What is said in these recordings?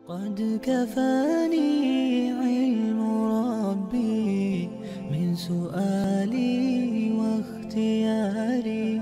قد كفاني علم ربي من سؤالي واختياري.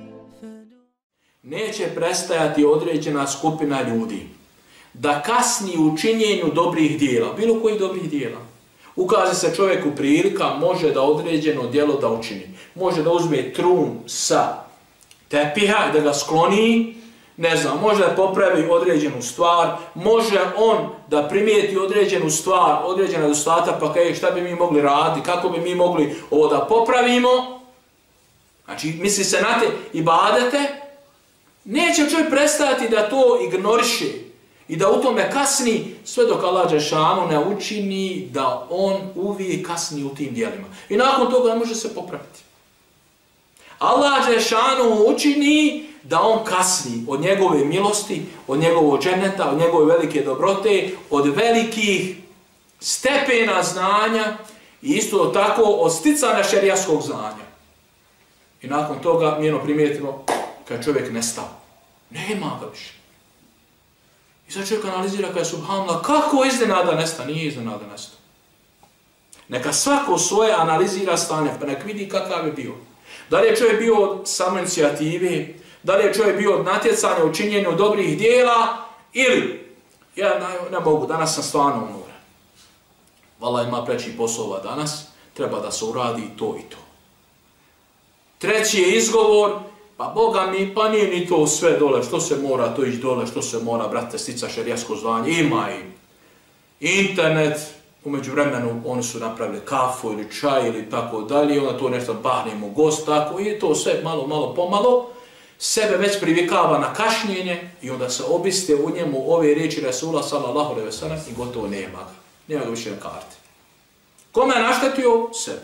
Neće prestajati određena skupina ljudi da kasni u činjenju dobrih dijela, bilo kojih dobrih dijela. Ukaže se čovjeku prilika, može da određeno djelo da učini. Može da uzme trun sa tepiha i da ga skloni, ne znam, može da popravi određenu stvar, može on da primijeti određenu stvar, određena nedostatak, pa kaže šta bi mi mogli raditi, kako bi mi mogli ovo da popravimo. Znači, misli se na te ibadete, neće čovjek prestati da to ignoriše i da u tome kasni sve dok Allah dželešanu ne učini da on uvijek kasni u tim djelima. I nakon toga ne može se popraviti. Allah dželešanu učini da on kasni od njegove milosti, od njegovog dženeta, od njegove velike dobrote, od velikih stepena znanja i isto tako od sticanja šerijatskog znanja. I nakon toga mi primijetimo kad čovjek nestao. Nema ga više. I sad čovjek analizira kada je subhanallah, kako iznenada nesta? Nije iznenada nesta. Neka svako svoje analizira stanje, pa nek vidi kakav je bio. Da li je čovjek bio od samoinicijative, da li je čovjek bio od natjecanja u činjenju dobrih dijela, ili, ja ne mogu, danas sam stvarno umoran. Vala ima preći poslova danas, treba da se uradi to i to. Treći je izgovor, pa Boga mi, pa nije ni to sve dole, što se mora to ići dole, što se mora, brate, stica šerijatsko zvanje, ima i internet, umeđu vremenu oni su napravili kafu ili čaj ili tako dalje, onda to nešto bahnemo gost, tako, i to sve malo pomalo, sebe već privikava na kašnjenje i onda se obiste u njemu ove riječi Resula sallallahu alejhi ve sellem i gotovo nema ga. Nema ga više na karti. Kome je naštetio? Sebe.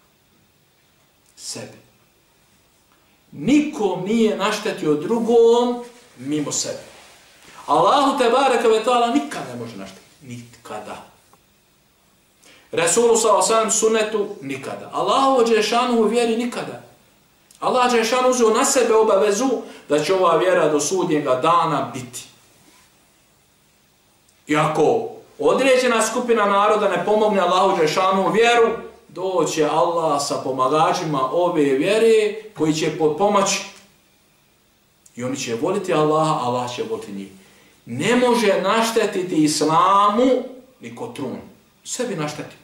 Sebe. Nikom nije naštetio drugom mimo sebe. Allahu tebareke ve taala nikad ne može naštetiti. Nikada. Resulu sallallahu alejhi ve sellem sunnetu nikada. Allahu dželešanu vjeri nikada. Allah dželešanu uzeo na sebe obavezu da će ova vjera do sudnjega dana biti. I ako određena skupina naroda ne pomogne Allahu dželešanu vjeru, doće Allah sa pomagačima ove vjere koji će pomoći. I oni će voliti Allaha, Allah će voliti njih. Ne može naštetiti islamu niko trun. Sebi našteti.